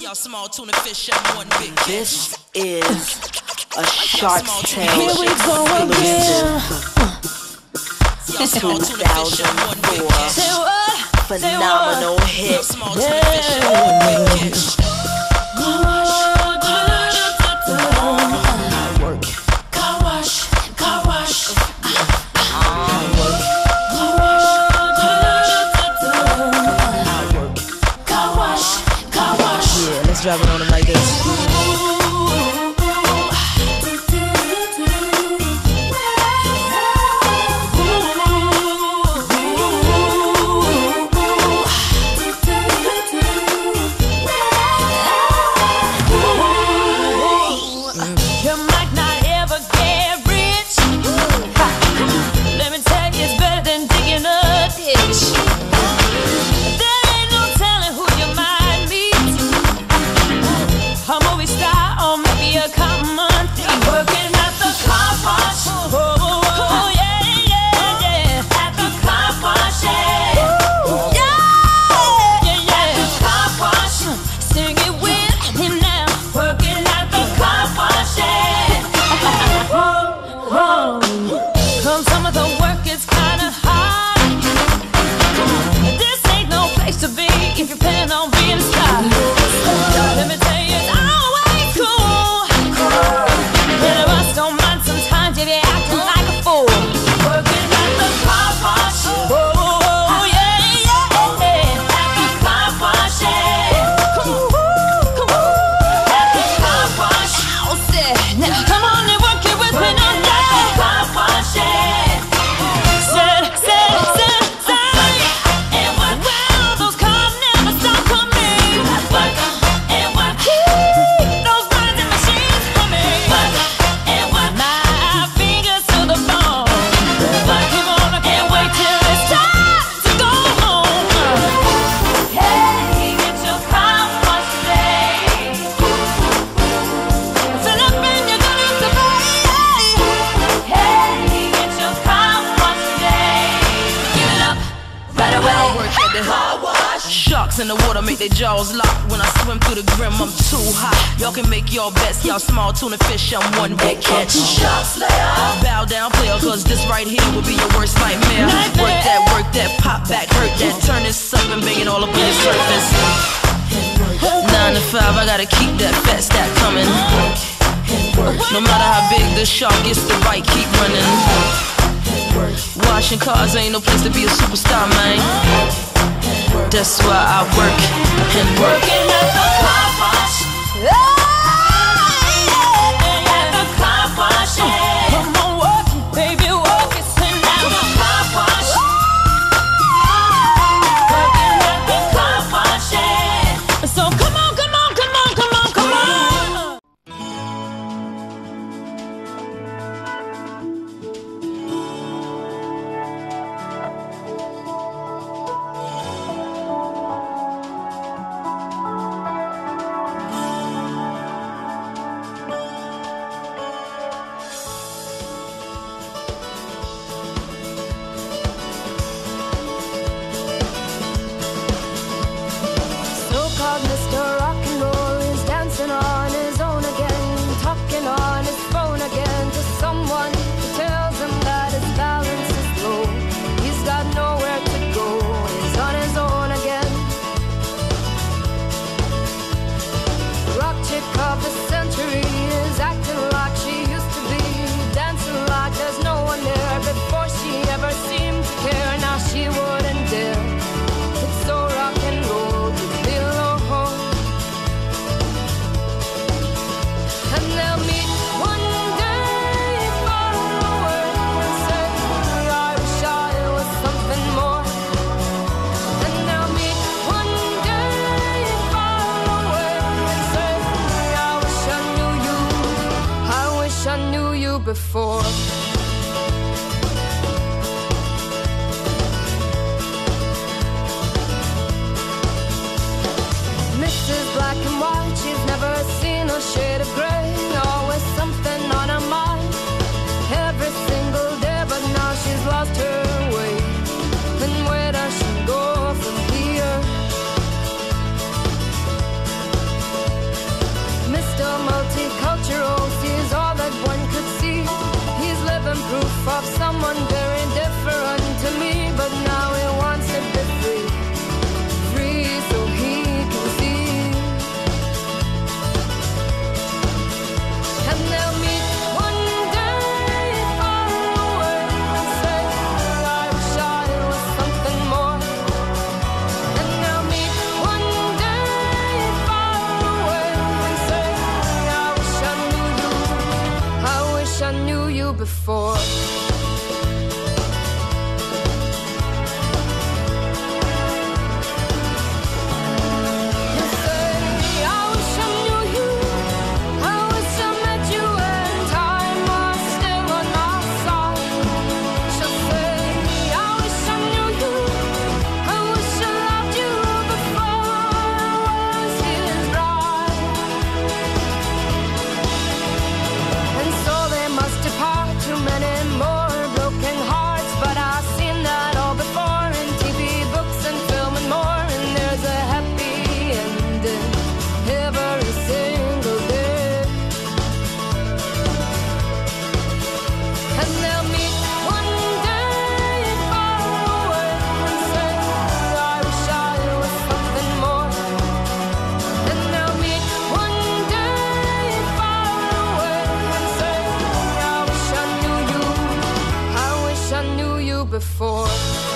y'all small tuna fish and one big This is a Shark's Tale Here we go again. 2004 phenomenal hit. Drop it on them like this. You might not ever get rich. Let me tell you, it's better than digging a ditch. There ain't no telling who you might meet. A movie star or maybe a common thief working at the car wash. Oh, yeah, yeah, yeah. At the car wash, yeah. Yeah, yeah, yeah. At the car wash. Sing it with me now. Working at the car wash, yeah. Come some of the work is kinda hard. This ain't no place to be if you plan on being a star. Let me tell you, it's always cool. None of us don't mind sometimes if you're acting like a fool. Working at the car wash. Oh, yeah, yeah, yeah. At the car wash, yeah. Come on. At the car wash. Now come on and work it with me now. At the car wash, yeah. Well, those cars never stop coming. Work and work. Keep those grinding machines humming. Work and work. My fingers to the bone. Keep on, I can't wait till it's time to go home. Hey, get your car washed today. Fill up and you're gonna have to pay. Hey, get your car washed today. Give it up right away. Car wash. Sharks in the water make their jaws lock. When I swim through the grim, I'm too hot. Y'all can make your bets, y'all small tuna fish, I'm one big catch. Shark Slayer. Bow down, player, cause this right here will be your worst nightmare. Work that, pop back, hurt that. Turn this up and bang it all up on the surface. 9 to 5, I gotta keep that fat stack coming. No matter how big the shark gets, the bite keep running. Washing cars ain't no place to be a superstar, man. That's why I work and work. Working at the car wash. At the car wash, yeah. Come on, work it, baby, work it, sing now. The car wash. Working at the car wash, yeah. So come on, come on, come on, come on, come on. So-called Mr. Rock and Roll is dancing on his own again, talking on his phone again to someone who tells him that his balance is low. He's got nowhere to go, he's on his own again. Rock chick of the century is acting like she used to be, dancing like there's no one there. Before she ever seemed to care, now she wouldn't dare. It's so rock and roll to be alone. And they'll meet one day far away and say, I wish I was something more. And they'll meet one day far away and say, I wish I knew you. I wish I knew you before. Mrs. Black and White, she's never seen a shade of gray. Always something on her mind every single day, but now she's lost her way. And where does she go from here? wish I knew you before.